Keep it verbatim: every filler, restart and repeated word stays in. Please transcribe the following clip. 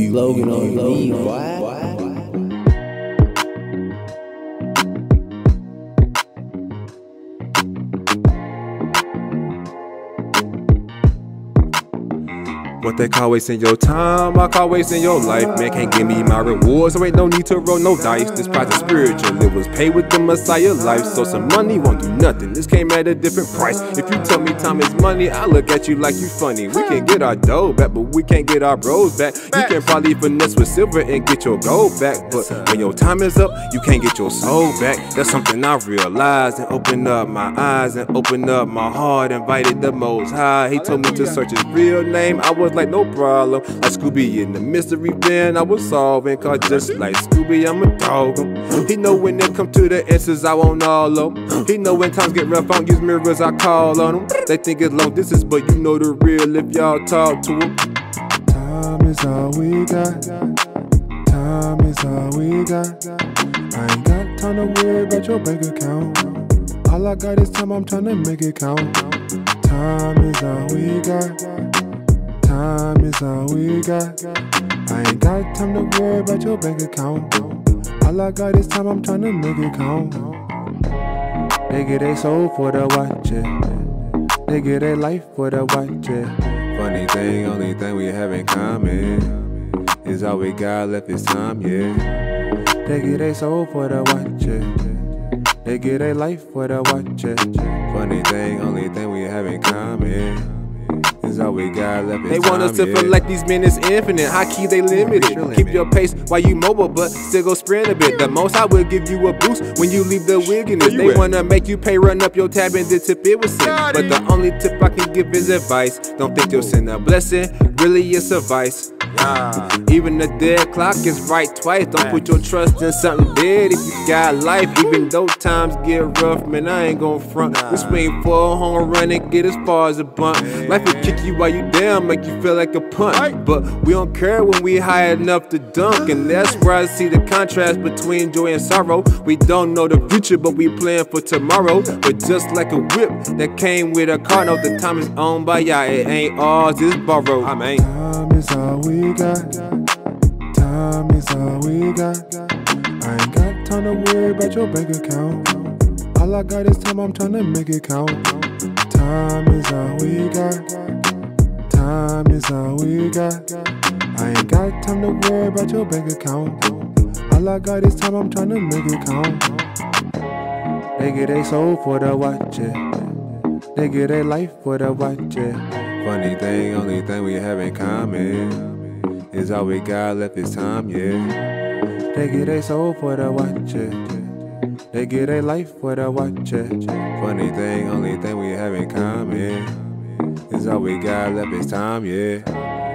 you Logan on me, boy. What they call wasting your time, I call wasting your life. Man can't give me my rewards, so ain't no need to roll no dice. This price is spiritual, it was paid with the Messiah life. So some money won't do nothing, this came at a different price. If you tell me time is money, I look at you like you funny. We can get our dough back, but we can't get our bros back. You can probably finesse with silver and get your gold back, but when your time is up, you can't get your soul back. That's something I realized and opened up my eyes and opened up my heart. Invited the Most High, he told me to search his real name. I was like, no problem. Like Scooby in the mystery bin, I was solving. Cause just like Scooby, I'm a dog. He know when it come to the answers, I won't all of them. He know when times get rough, I don't use mirrors, I call on them. They think it's long distance, but you know the real if y'all talk to them. Time is all we got. Time is all we got. I ain't got time to worry about your bank account. All I got is time, I'm trying to make it count. Time is all we got. Time is all we got. I ain't got time to worry about your bank account. All I got is time, I'm trying to make it count. They get their soul for the watch, yeah. They get their life for the watch, yeah. Funny thing, only thing we have in common is all we got left is time, yeah. They get their soul for the watch, yeah. They get their life for the watch, yeah. Funny thing, only thing we have in common is all we got left is They time, want us to yeah. feel like these men is infinite. High key, they limited. Keep your pace while you mobile, but still go sprint a bit. The most I will give you a boost when you leave the wilderness. They wanna make you pay, run up your tab, and the tip it was sent. But the only tip I can give is advice. Don't think you'll send a blessing, really it's a vice. Yeah. Even the dead clock is right twice. Don't put your trust in something dead if you got life. Even though times get rough, man, I ain't gon' front. We swing for a home run and get as far as a bunt. Life will kick you while you down, make you feel like a punt. But we don't care when we high enough to dunk. And that's where I see the contrast between joy and sorrow. We don't know the future, but we plan for tomorrow. But just like a whip that came with a car, no, the time is owned by y'all. It ain't ours, it's borrowed. I mean, time is all we got. Time is all we got. I ain't got time to worry about your bank account. All I got is time, I'm trying to make it count. Time is all we got. Time is all we got. I ain't got time to worry about your bank account. All I got is time, I'm trying to make it count. They get their soul for the watch, yeah. They get their life for the watch, yeah. Funny thing, only thing we have in common is all we got left is time, yeah. They get their soul for the watch, yeah. They get their life for the watch, yeah. Funny thing, only thing we have in common is all we got left is time, yeah.